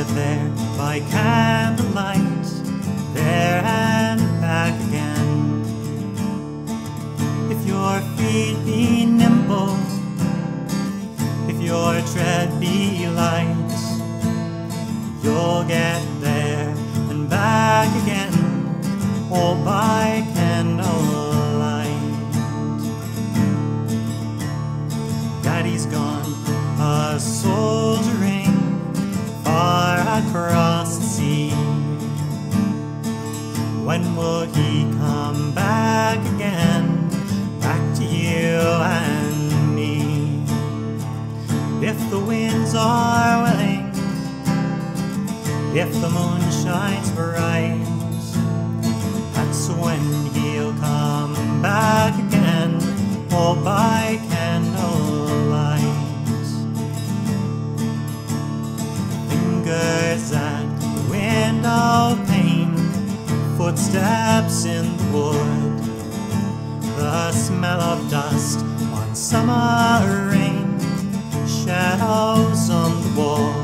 get there by candlelight, there and back again. If your feet be nimble, if your tread be light, you'll get there and back again, all by candlelight. Daddy's gone a-soldiering far across the sea. When will he come back again, back to you and me? If the winds are willing, if the moon shines bright, that's when he'll come back again, all by candlelight. Fingers at the window pane, footsteps in the wood, the smell of dust on summer rain, shadows on the wall.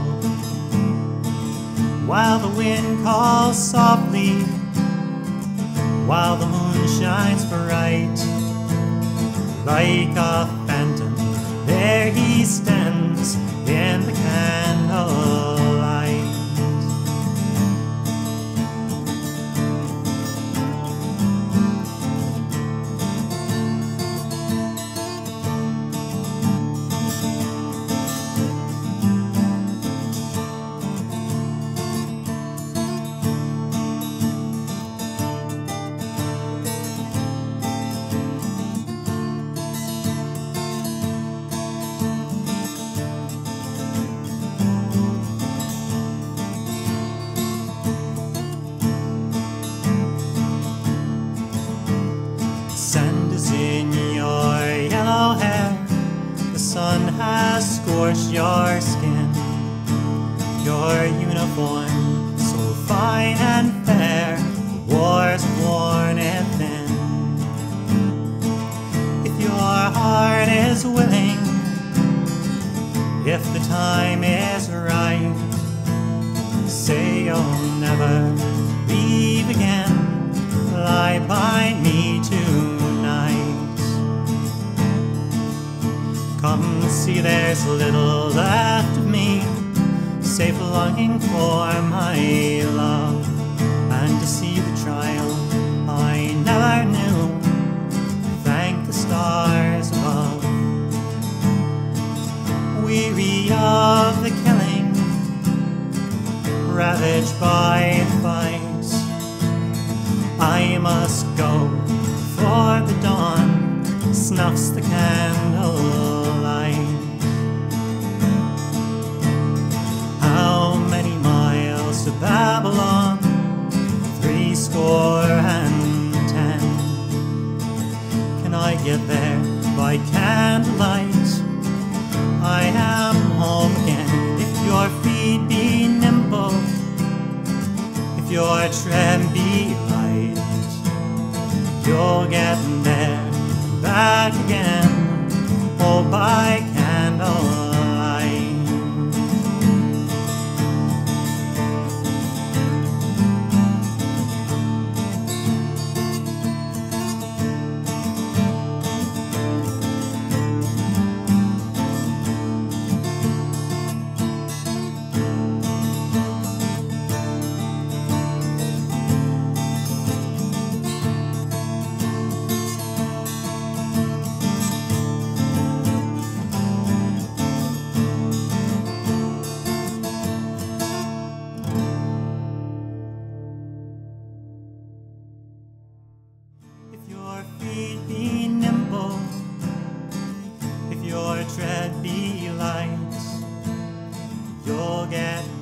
While the wind calls softly, while the moon shines bright, like a phantom, there he stands in the candlelight. Sand is in your yellow hair, the sun has scorched your skin, your uniform so fine and fair, the war's worn it thin. If your heart is willing, if the time is right, say you'll never leave again, lie by me tonight. Come see there's little left of me, safe longing for my love, and to see the trial I never knew, thank the stars above. Weary of the killing, ravaged by the fight, I must go before the dawn snuffs the candlelight. How many miles to Babylon? 70 Can I get there by candlelight? I am home again. If your feet be nimble, if your tread be light, you'll get there, back again, all by candlelight. If your feet be nimble, if your tread be light, you'll get